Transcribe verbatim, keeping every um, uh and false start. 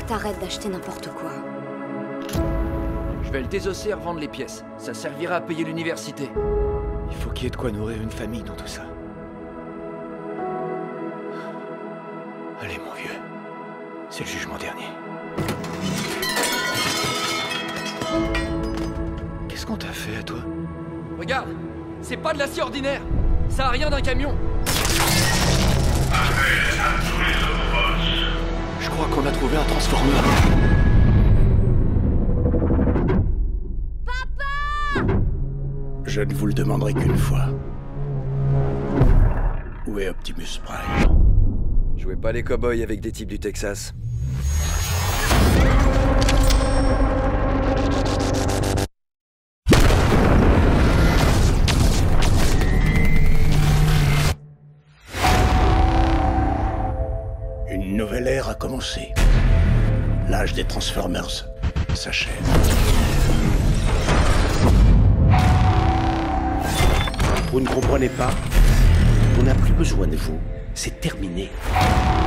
t'arrêtes d'acheter n'importe quoi. Je vais le désosser et revendre les pièces. Ça servira à payer l'université. Il faut qu'il y ait de quoi nourrir une famille dans tout ça. Allez, mon vieux. C'est le jugement dernier. Qu'est-ce qu'on t'a fait à toi? Regarde, c'est pas de l'acier ordinaire. Ça a rien d'un camion. Je crois qu'on a trouvé un transformeur. Papa! Je ne vous le demanderai qu'une fois. Où est Optimus Prime? Jouez pas les cow-boys avec des types du Texas. Une nouvelle ère a commencé. L'âge des Transformers s'achève. Vous ne comprenez pas? On n'a plus besoin de vous. C'est terminé.